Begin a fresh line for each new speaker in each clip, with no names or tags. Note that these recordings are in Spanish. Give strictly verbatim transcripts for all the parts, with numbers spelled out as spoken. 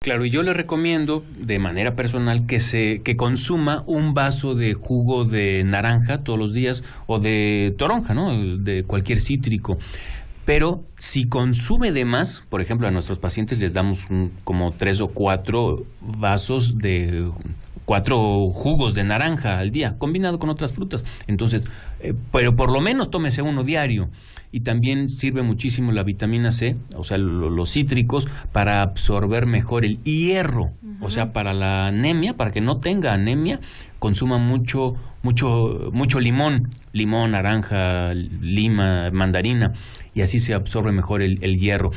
Claro, y yo le recomiendo de manera personal que se que consuma un vaso de jugo de naranja todos los días o de toronja, ¿no? De cualquier cítrico. Pero si consume de más, por ejemplo, a nuestros pacientes les damos un, como tres o cuatro vasos de cuatro jugos de naranja al día, combinado con otras frutas. Entonces, eh, pero por lo menos tómese uno diario. Y también sirve muchísimo la vitamina C, o sea, lo, los cítricos, para absorber mejor el hierro. Uh-huh. O sea, para la anemia, para que no tenga anemia, consuma mucho, mucho, mucho limón, limón, naranja, lima, mandarina, y así se absorbe mejor el, el hierro.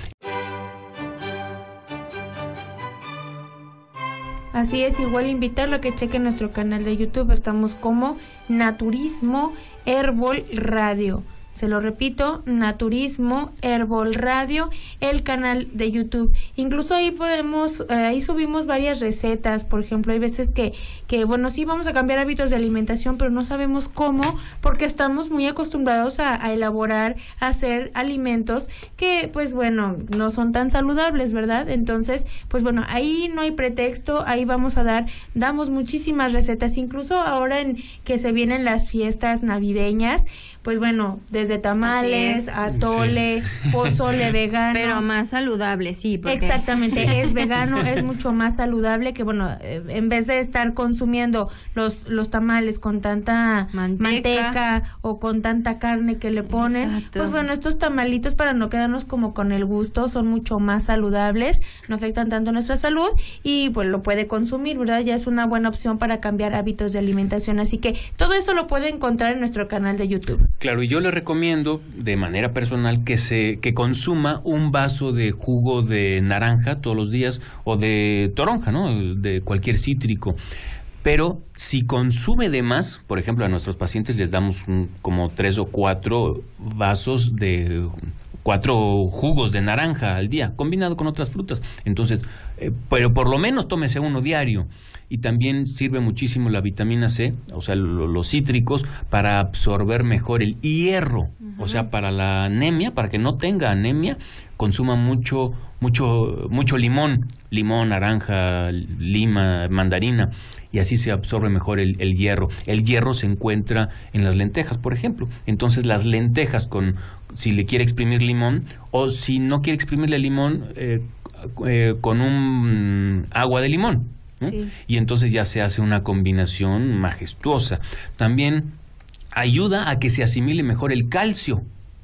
Así es, igual invitarlo a que cheque nuestro canal de YouTube. Estamos como Naturismo Herbol Radio. Se lo repito, Naturismo Herbol Radio, el canal de YouTube. Incluso ahí podemos, eh, ahí subimos varias recetas. Por ejemplo, hay veces que, que, bueno, sí vamos a cambiar hábitos de alimentación, pero no sabemos cómo, porque estamos muy acostumbrados a, a elaborar, a hacer alimentos que, pues bueno, no son tan saludables, ¿verdad? Entonces, pues bueno, ahí no hay pretexto, ahí vamos a dar, damos muchísimas recetas, incluso ahora en que se vienen las fiestas navideñas, pues bueno, desde tamales, atole, sí. pozole vegano.
Pero más saludable, sí. Porque...
Exactamente, sí. Es vegano, es mucho más saludable que, bueno, en vez de estar consumiendo los, los tamales con tanta manteca. manteca o con tanta carne que le ponen, exacto. Pues bueno, estos tamalitos, para no quedarnos como con el gusto, son mucho más saludables, no afectan tanto nuestra salud y pues lo puede consumir, ¿verdad? Ya es una buena opción para cambiar hábitos de alimentación, así que todo eso lo puede encontrar en nuestro canal de YouTube.
Claro, y yo le recomiendo de manera personal que se que consuma un vaso de jugo de naranja todos los días o de toronja, ¿no? De cualquier cítrico. Pero si consume de más, por ejemplo, a nuestros pacientes les damos un, como tres o cuatro vasos de cuatro jugos de naranja al día, combinado con otras frutas. Entonces, eh, pero por lo menos tómese uno diario. Y también sirve muchísimo la vitamina C, o sea, lo, los cítricos, para absorber mejor el hierro. Uh-huh. O sea, para la anemia, para que no tenga anemia, consuma mucho, mucho, mucho limón, limón, naranja, lima, mandarina, y así se absorbe mejor el, el hierro. El hierro se encuentra en las lentejas, por ejemplo. Entonces, las lentejas, con si le quiere exprimir limón, o si no quiere exprimirle limón, eh, eh, con un agua de limón. ¿Eh? Sí. Y entonces ya se hace una combinación majestuosa. También ayuda a que se asimile mejor el calcio.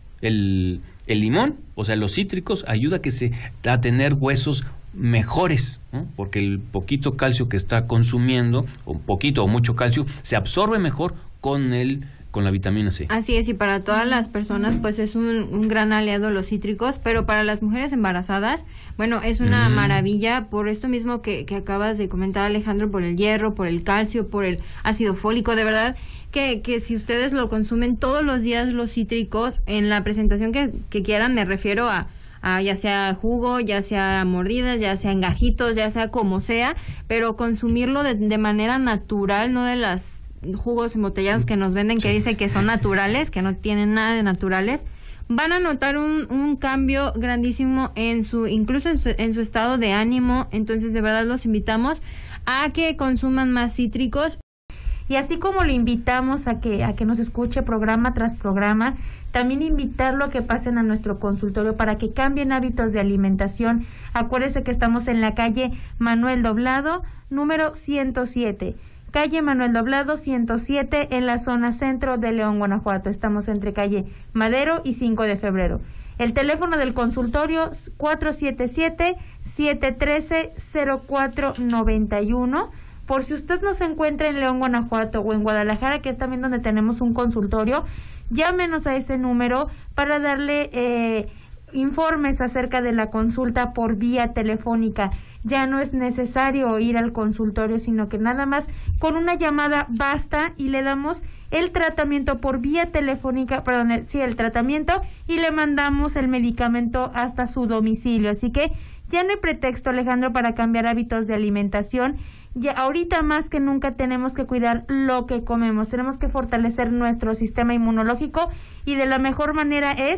El, el limón, o sea, los cítricos, ayuda a que se a tener huesos mejores, ¿no? Porque el poquito calcio que está consumiendo, o poquito o mucho calcio, se absorbe mejor con el con la vitamina C.
Así es, y para todas las personas pues es un, un gran aliado los cítricos, pero para las mujeres embarazadas, bueno, es una mm. maravilla por esto mismo que, que acabas de comentar, Alejandro, por el hierro, por el calcio, por el ácido fólico, de verdad que, que si ustedes lo consumen todos los días los cítricos, en la presentación que, que quieran, me refiero a a ya sea jugo, ya sea mordidas, ya sea en gajitos, ya sea como sea, pero consumirlo de, de manera natural, no de las jugos embotellados que nos venden, que dice que son naturales, que no tienen nada de naturales. Van a notar un, un cambio grandísimo en su, incluso en su, en su estado de ánimo. Entonces, de verdad los invitamos a que consuman más cítricos.
Y así como lo invitamos a que a que nos escuche programa tras programa, también invitarlo a que pasen a nuestro consultorio para que cambien hábitos de alimentación. Acuérdense que estamos en la calle Manuel Doblado, número ciento siete. Calle Manuel Doblado ciento siete, en la zona centro de León, Guanajuato. Estamos entre calle Madero y cinco de febrero. El teléfono del consultorio cuatro siete siete, siete uno tres, cero cuatro nueve uno. Por si usted no se encuentra en León, Guanajuato o en Guadalajara, que es también donde tenemos un consultorio, llámenos a ese número para darle eh, informes acerca de la consulta por vía telefónica. Ya no es necesario ir al consultorio, sino que nada más con una llamada basta y le damos el tratamiento por vía telefónica, perdón, el, sí, el tratamiento, y le mandamos el medicamento hasta su domicilio. Así que ya no hay pretexto, Alejandro, para cambiar hábitos de alimentación. Ya ahorita más que nunca tenemos que cuidar lo que comemos, tenemos que fortalecer nuestro sistema inmunológico y de la mejor manera es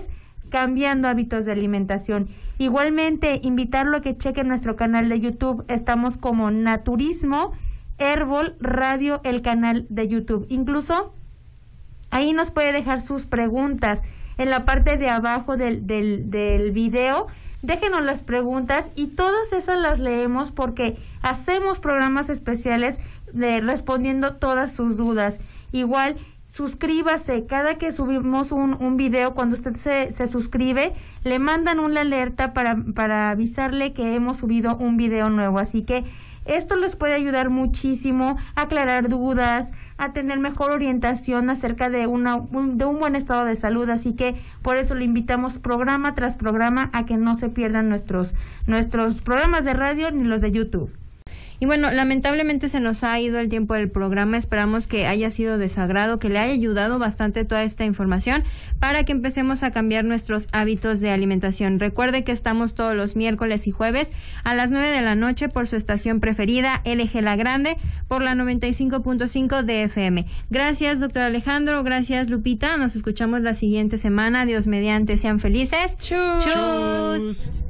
cambiando hábitos de alimentación. Igualmente, invitarlo a que chequen nuestro canal de YouTube. Estamos como Naturismo Herbol Radio, el canal de YouTube. Incluso ahí nos puede dejar sus preguntas en la parte de abajo del, del, del video. Déjenos las preguntas y todas esas las leemos porque hacemos programas especiales de respondiendo todas sus dudas. Igual, suscríbase, cada que subimos un, un video, cuando usted se, se suscribe, le mandan una alerta para, para avisarle que hemos subido un video nuevo, así que esto les puede ayudar muchísimo a aclarar dudas, a tener mejor orientación acerca de, una, un, de un buen estado de salud, así que por eso le invitamos programa tras programa a que no se pierdan nuestros, nuestros programas de radio ni los de YouTube.
Y bueno, lamentablemente se nos ha ido el tiempo del programa. Esperamos que haya sido de su agrado, que le haya ayudado bastante toda esta información para que empecemos a cambiar nuestros hábitos de alimentación. Recuerde que estamos todos los miércoles y jueves a las nueve de la noche por su estación preferida, L G La Grande, por la noventa y cinco punto cinco de F M. Gracias, doctor Alejandro. Gracias, Lupita. Nos escuchamos la siguiente semana. Dios mediante. Sean felices. ¡Chus! ¡Chus!